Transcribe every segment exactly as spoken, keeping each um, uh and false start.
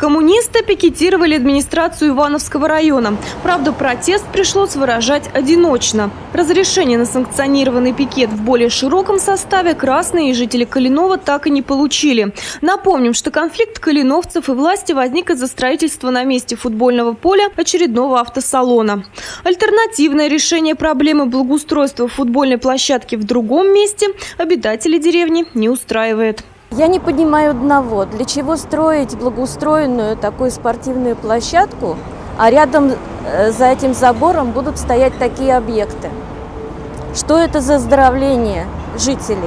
Коммунисты пикетировали администрацию Ивановского района. Правда, протест пришлось выражать одиночно. Разрешение на санкционированный пикет в более широком составе красные и жители Калинова так и не получили. Напомним, что конфликт калиновцев и власти возник из-за строительства на месте футбольного поля очередного автосалона. Альтернативное решение проблемы благоустройства футбольной площадки в другом месте обитателей деревни не устраивает. Я не понимаю одного, для чего строить благоустроенную такую спортивную площадку, а рядом за этим забором будут стоять такие объекты. Что это за оздоровление жителей?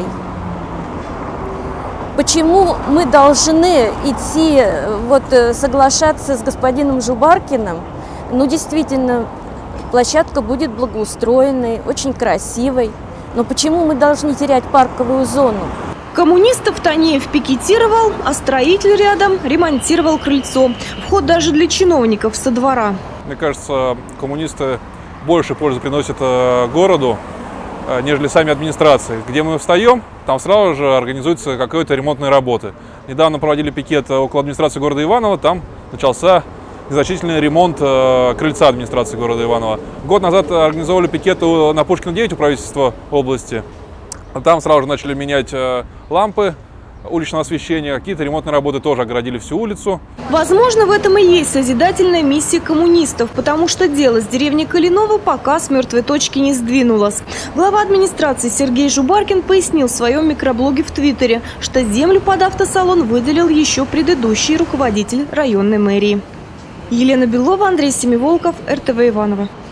Почему мы должны идти, вот, соглашаться с господином Жубаркиным? Ну, действительно, площадка будет благоустроенной, очень красивой. Но почему мы должны терять парковую зону? Коммунистов Танеев пикетировал, а строитель рядом ремонтировал крыльцо. Вход даже для чиновников со двора. Мне кажется, коммунисты больше пользы приносят городу, нежели сами администрации. Где мы встаем, там сразу же организуются какие-то ремонтные работы. Недавно проводили пикет около администрации города Иваново, там начался незначительный ремонт крыльца администрации города Иваново. Год назад организовали пикет на Пушкина девять у правительства области. Там сразу же начали менять лампы уличного освещения, какие-то ремонтные работы тоже огородили всю улицу. Возможно, в этом и есть созидательная миссия коммунистов, потому что дело с деревней Калинова пока с мертвой точки не сдвинулось. Глава администрации Сергей Жубаркин пояснил в своем микроблоге в Твиттере, что землю под автосалон выделил еще предыдущий руководитель районной мэрии. Елена Белова, Андрей Семиволков, эр тэ вэ Иваново.